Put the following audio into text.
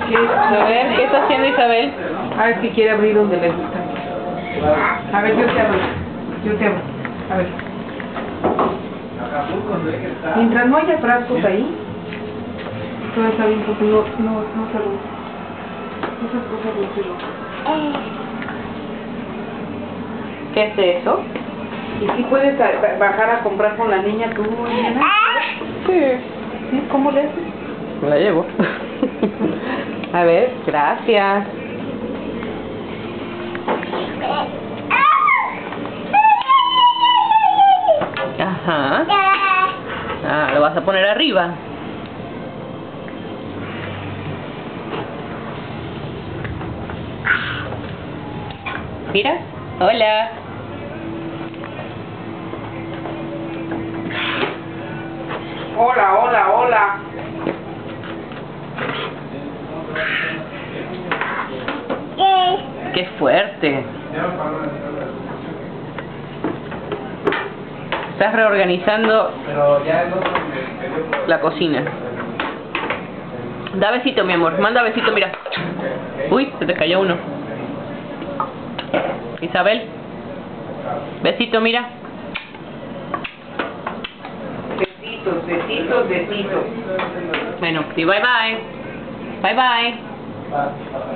A ver, ¿qué está haciendo Isabel? A ver si quiere abrir donde le gusta. A ver, yo te abro. A ver. Mientras no haya frascos ahí, todo está bien porque no se lo... Esas cosas no se lo... ¿Qué es eso? ¿Y si puedes bajar a comprar con la niña tú, Elena? Sí. ¿Sí? ¿Cómo le haces? Me la llevo. A ver, gracias. Ajá. Ah, lo vas a poner arriba. Mira. Hola. Hola. Qué fuerte. Estás reorganizando la cocina. Da besito, mi amor. Manda besito, mira. Uy, se te cayó uno. Isabel. Besito, mira. Besitos. Bueno, y bye bye. Bye bye.